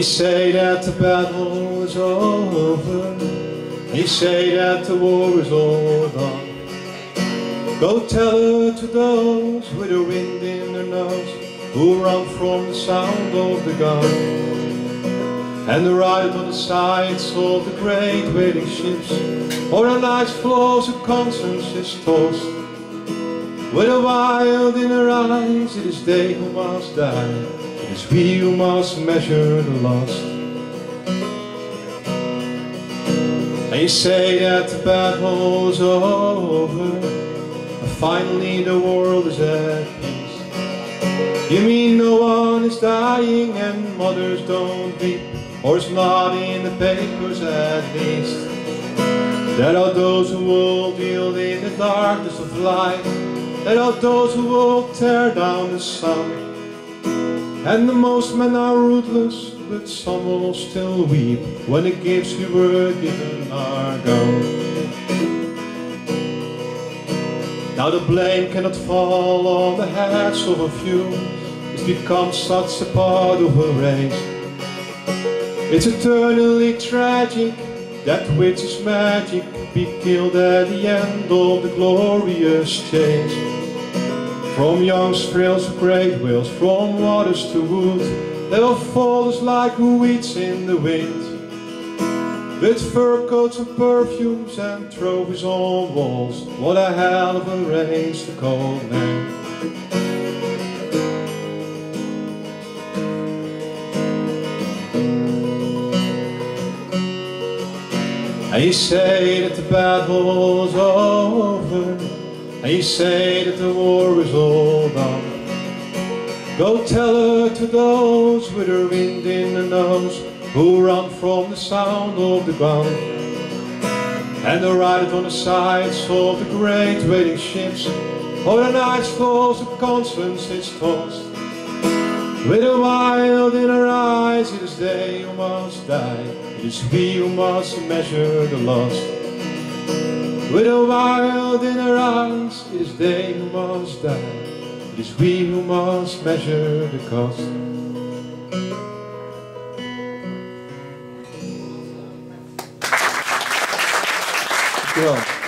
You say that the battle is over, you say that the war is all done. Go tell it to those with the wind in their nose, who run from the sound of the gun, and ride on the sides of the great waiting ships, or the night's floors of conscience is tossed. With a wild in her eyes, it is they who must die, it is we who must measure the loss. And you say that the battle is over, and finally the world is at peace. You mean no one is dying and mothers don't weep, or it's not in the papers at least. There are those who will deal in the darkness of life, there are those who will tear down the sun. And the most men are ruthless, but some will still weep when the gifts we were given are gone. Now the blame cannot fall on the heads of a few, it's become such a part of a race. It's eternally tragic that which is magic be killed at the end of the glorious chase. From young thrills to great whales, from waters to wood, they will fall us like weeds in the wind. With fur coats and perfumes and trophies on walls, what a hell of a race to call man. And you say that the battle is over, and you say that the war is all done. Go tell it to those with the wind in their nose, who run from the sound of the gun, and are ride on the sides of the great waiting ships, or the night's floors of conscience is tossed. With a wild in her eyes, it is they who must die, it is we who must measure the loss. With a wild in her eyes, it is they who must die, it is we who must measure the cost. Dankjewel.